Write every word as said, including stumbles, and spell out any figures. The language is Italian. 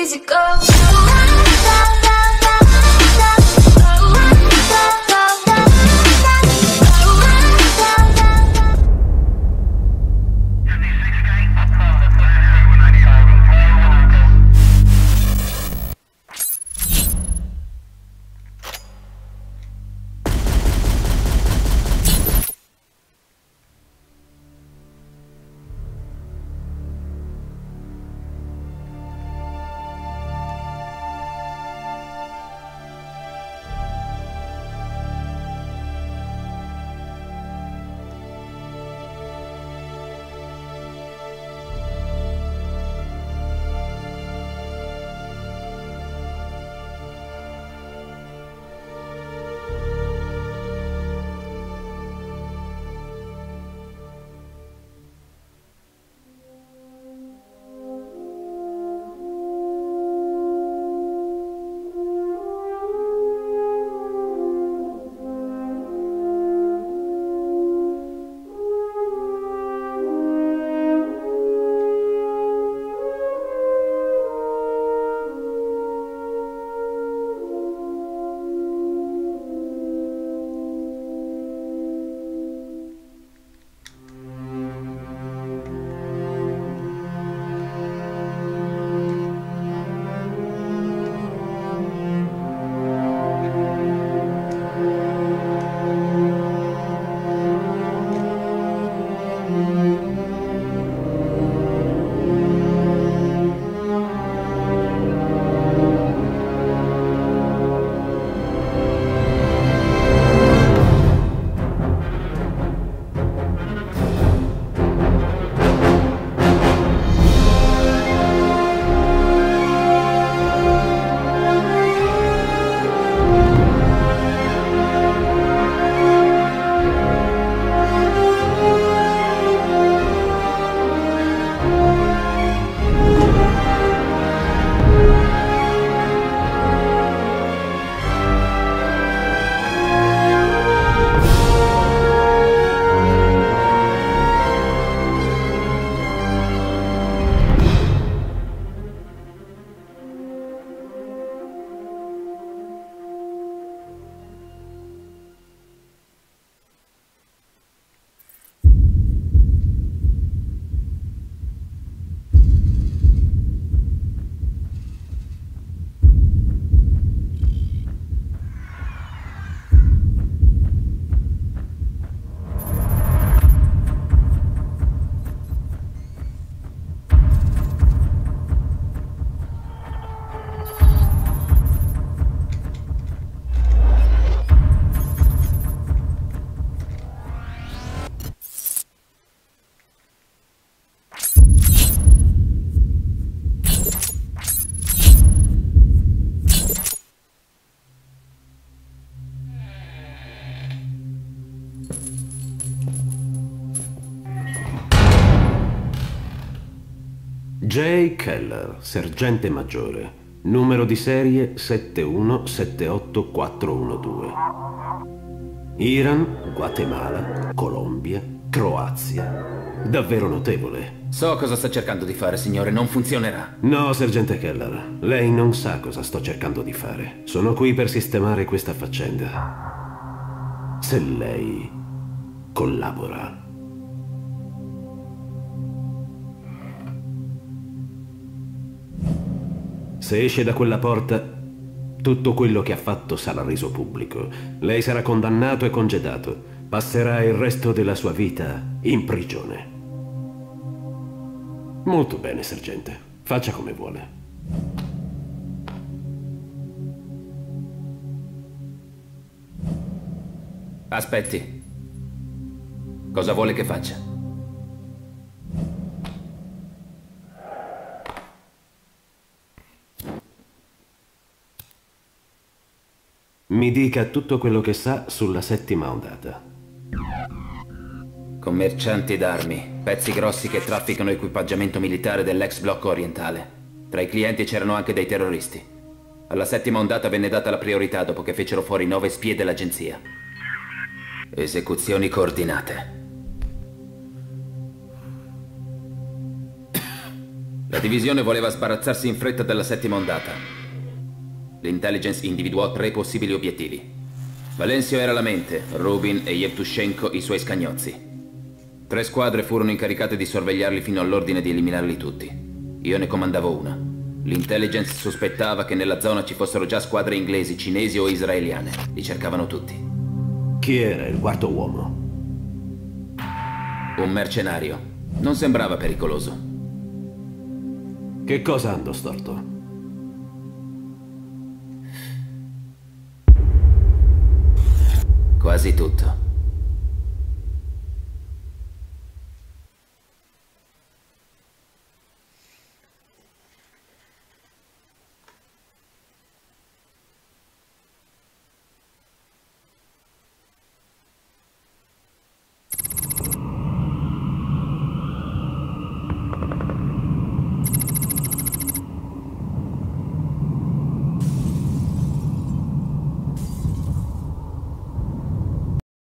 easy go. Jay Keller, sergente maggiore, numero di serie sette uno sette otto quattro uno due. Iran, Guatemala, Colombia, Croazia. Davvero notevole. So cosa sta cercando di fare, signore, non funzionerà. No, sergente Keller, lei non sa cosa sto cercando di fare. Sono qui per sistemare questa faccenda. Se lei collabora. Se esce da quella porta, tutto quello che ha fatto sarà reso pubblico. Lei sarà condannato e congedato. Passerà il resto della sua vita in prigione. Molto bene, sergente. Faccia come vuole. Aspetti. Cosa vuole che faccia? Mi dica tutto quello che sa sulla settima ondata. Commercianti d'armi, pezzi grossi che trafficano equipaggiamento militare dell'ex blocco orientale. Tra i clienti c'erano anche dei terroristi. Alla settima ondata venne data la priorità dopo che fecero fuori nove spie dell'agenzia. Esecuzioni coordinate. La divisione voleva sbarazzarsi in fretta della settima ondata. L'intelligence individuò tre possibili obiettivi. Valensio era la mente, Rubin e Yevtushenko i suoi scagnozzi. Tre squadre furono incaricate di sorvegliarli fino all'ordine di eliminarli tutti. Io ne comandavo una. L'intelligence sospettava che nella zona ci fossero già squadre inglesi, cinesi o israeliane. Li cercavano tutti. Chi era il quarto uomo? Un mercenario. Non sembrava pericoloso. Che cosa andò storto? Quasi tutto.